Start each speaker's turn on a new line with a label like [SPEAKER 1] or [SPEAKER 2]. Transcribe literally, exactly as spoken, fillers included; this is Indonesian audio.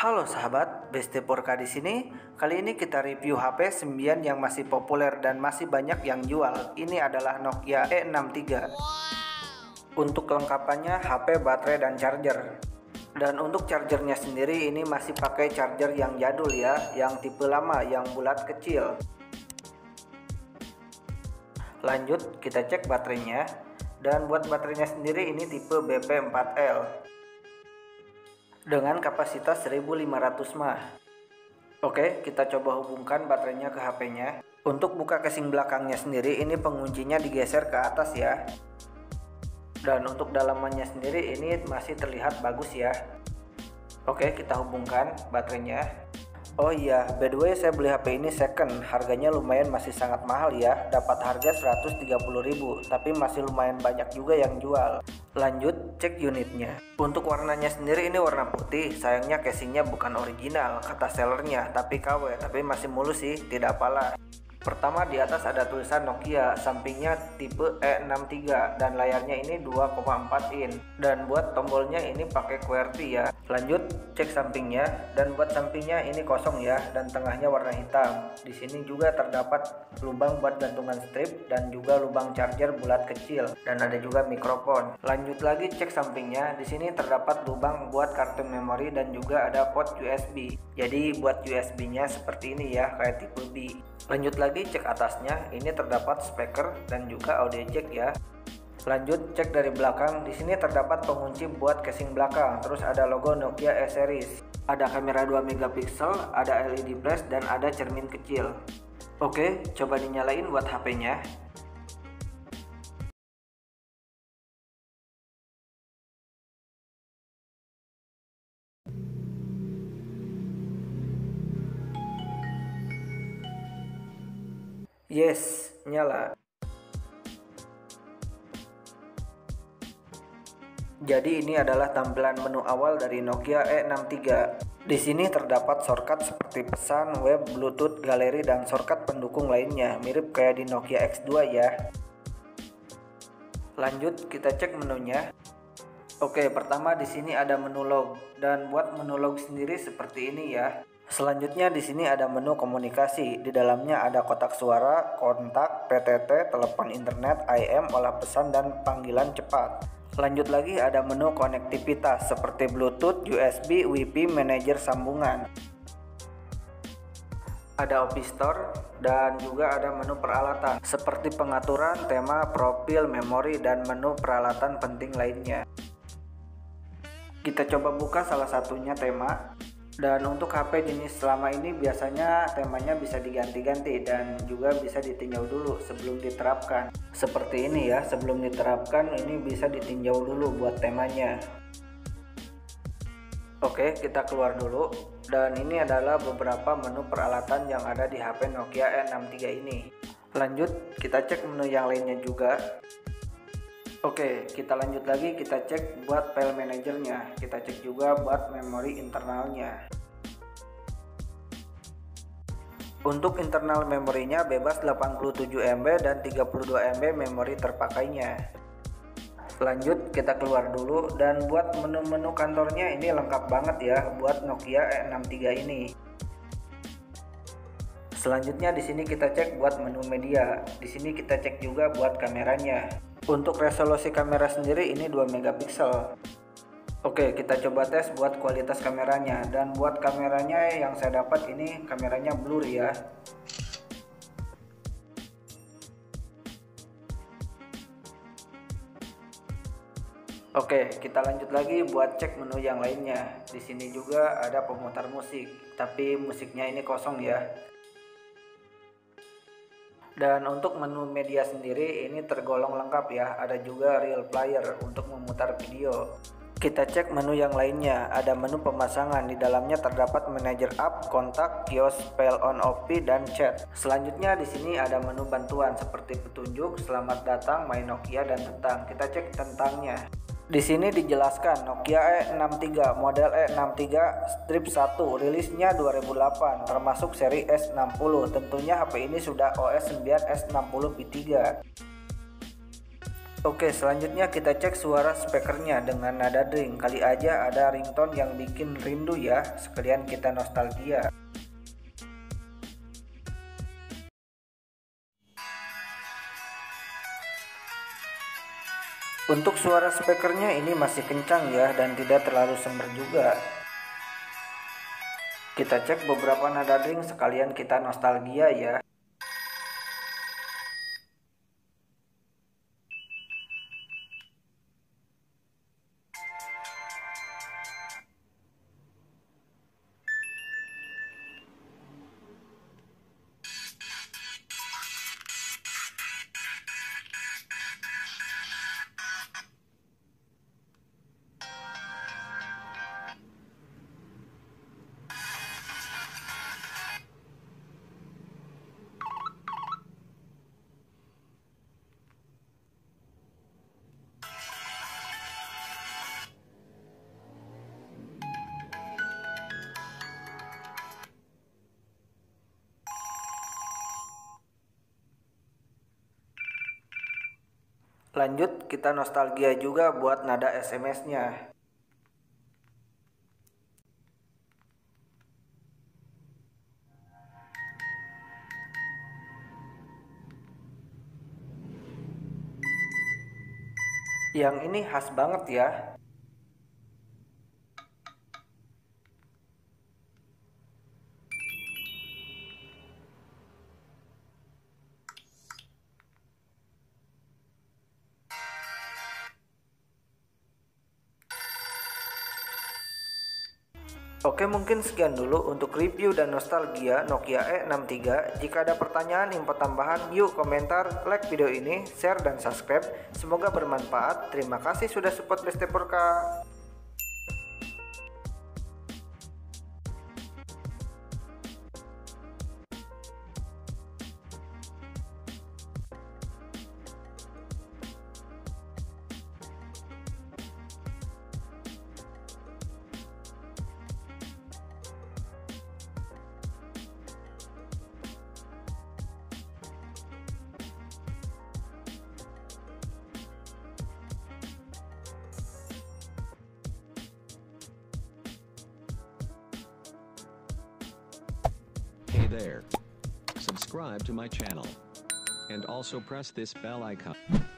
[SPEAKER 1] Halo sahabat, Besti Purka di sini. Kali ini kita review H P sembian yang masih populer dan masih banyak yang jual. Ini adalah Nokia E enam tiga. Untuk kelengkapannya H P, baterai, dan charger. Dan untuk chargernya sendiri ini masih pakai charger yang jadul ya, yang tipe lama, yang bulat kecil. Lanjut kita cek baterainya. Dan buat baterainya sendiri ini tipe B P empat L dengan kapasitas seribu lima ratus mAh. Oke, kita coba hubungkan baterainya ke H P-nya. Untuk buka casing belakangnya sendiri ini penguncinya digeser ke atas ya. Dan untuk dalamannya sendiri ini masih terlihat bagus ya. Oke, kita hubungkan baterainya. Oh iya, by the way saya beli H P ini second, harganya lumayan masih sangat mahal ya, dapat harga seratus tiga puluh ribu, tapi masih lumayan banyak juga yang jual. Lanjut cek unitnya. Untuk warnanya sendiri ini warna putih, sayangnya casingnya bukan original, kata sellernya, tapi K W, tapi masih mulus sih, tidak apalah. Pertama di atas ada tulisan Nokia, sampingnya tipe E enam tiga dan layarnya ini dua koma empat in. Dan buat tombolnya ini pakai QWERTY ya. Lanjut cek sampingnya, dan buat sampingnya ini kosong ya dan tengahnya warna hitam. Di sini juga terdapat lubang buat gantungan strip dan juga lubang charger bulat kecil dan ada juga mikrofon. Lanjut lagi cek sampingnya, di sini terdapat lubang buat kartu memori dan juga ada port U S B. Jadi buat U S B-nya seperti ini ya, kayak tipe B. Lanjut lagi cek atasnya, ini terdapat speaker dan juga audio jack ya. Lanjut cek dari belakang, di sini terdapat pengunci buat casing belakang, terus ada logo Nokia E series. Ada kamera dua megapiksel, ada L E D flash dan ada cermin kecil. Oke, coba dinyalain buat H P-nya. Yes, nyala. Jadi ini adalah tampilan menu awal dari Nokia E enam tiga. Di sini terdapat shortcut seperti pesan, web, bluetooth, galeri, dan shortcut pendukung lainnya, mirip kayak di Nokia X dua ya. Lanjut kita cek menunya. Oke, pertama di sini ada menu log, dan buat menu log sendiri seperti ini ya. Selanjutnya di sini ada menu komunikasi. Di dalamnya ada kotak suara, kontak, P T T, telepon internet, I M, olah pesan, dan panggilan cepat. Lanjut lagi ada menu konektivitas seperti Bluetooth, U S B, Wi-Fi, manajer sambungan. Ada O P Store dan juga ada menu peralatan seperti pengaturan, tema, profil, memori, dan menu peralatan penting lainnya. Kita coba buka salah satunya tema. Dan untuk H P jenis selama ini biasanya temanya bisa diganti-ganti dan juga bisa ditinjau dulu sebelum diterapkan. Seperti ini ya, sebelum diterapkan ini bisa ditinjau dulu buat temanya. Oke, kita keluar dulu. Dan ini adalah beberapa menu peralatan yang ada di H P Nokia E enam tiga ini. Lanjut, kita cek menu yang lainnya juga. Oke, kita lanjut lagi, kita cek buat file manajernya, kita cek juga buat memori internalnya. Untuk internal memorinya bebas delapan puluh tujuh M B dan tiga puluh dua M B memori terpakainya. Lanjut, kita keluar dulu, dan buat menu-menu kantornya ini lengkap banget ya buat Nokia E enam tiga ini. Selanjutnya di sini kita cek buat menu media. Di sini kita cek juga buat kameranya. Untuk resolusi kamera sendiri ini dua megapiksel. Oke, kita coba tes buat kualitas kameranya. Dan buat kameranya yang saya dapat ini kameranya blur ya. Oke, kita lanjut lagi buat cek menu yang lainnya. Di sini juga ada pemutar musik, tapi musiknya ini kosong ya. Dan untuk menu media sendiri ini tergolong lengkap ya, ada juga real player untuk memutar video. Kita cek menu yang lainnya, ada menu pemasangan, di dalamnya terdapat manajer app, kontak, kios, spell on off, dan chat. Selanjutnya di sini ada menu bantuan seperti petunjuk, selamat datang, My Nokia, dan tentang. Kita cek tentangnya. Di sini dijelaskan Nokia E enam tiga model E enam tiga strip satu, rilisnya dua ribu delapan, termasuk seri S enam puluh. Tentunya H P ini sudah O S sembilan S enam puluh V tiga. Oke, selanjutnya kita cek suara speakernya dengan nada dring. Kali aja ada ringtone yang bikin rindu ya, sekalian kita nostalgia. Untuk suara speakernya ini masih kencang ya dan tidak terlalu semer juga. Kita cek beberapa nada dring sekalian kita nostalgia ya. Lanjut, kita nostalgia juga buat nada S M S-nya. Yang ini khas banget ya. Oke, mungkin sekian dulu untuk review dan nostalgia Nokia E enam tiga. Jika ada pertanyaan, info tambahan, yuk komentar, like video ini, share dan subscribe. Semoga bermanfaat. Terima kasih sudah support Beste Porka.
[SPEAKER 2] Hey there. Subscribe to my channel. And also press this bell icon.